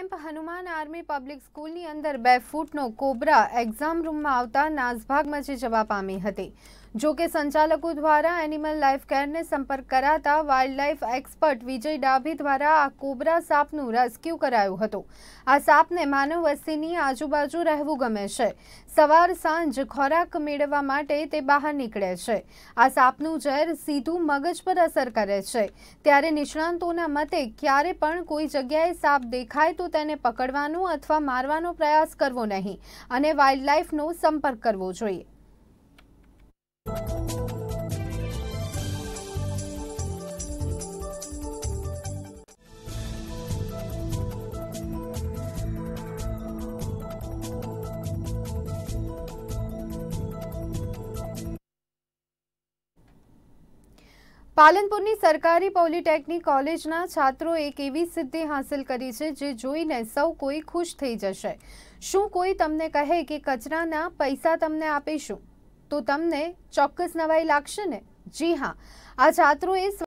Camp Hanuman army public સ્કૂલની અંદર 2 ફૂટનો cobra exam રૂમમાં આવતા નાસભાગ મચી જવા પામી હતી। જો કે સંચાલકો દ્વારા એનિમલ લાઈફ કેરને સંપર્ક કરાતા વાઇલ્ડલાઇફ એક્સપર્ટ વિજય ડાભી દ્વારા આ કોબરા સાપનું રેસ્ક્યુ કરાયું હતું। આ સાપને માનવ વસ્તીની આજુબાજુ રહેવું ગમે છે। સવાર સાંજ ખોરાક મેળવવા માટે તે બહાર નીકળે છે। આ સાપનું ઝેર સીધું મગજ પર અસર કરે છે। ત્યારે નિષ્ણાંતોના મતે ક્યારે પણ કોઈ જગ્યાએ સાપ દેખાય તો તેને પકડવાનો અથવા મારવાનો પ્રયાસ કરવો નહીં અને વાઇલ્ડલાઇફનો સંપર્ક કરવો જોઈએ। પાલનપુરની સરકારી પોલિટેકનિક કોલેજના છાત્રોએ એક એવી સિદ્ધિ હાંસલ કરી છે જે જોઈને સૌ કોઈ ખુશ થઈ જશે। શું કોઈ તમને કહે કે કચરાના પૈસા તમને આપીશું તો તમને ચોક્કસ નવાઈ લાગશે ને? જી હા, આ છાત્રોએ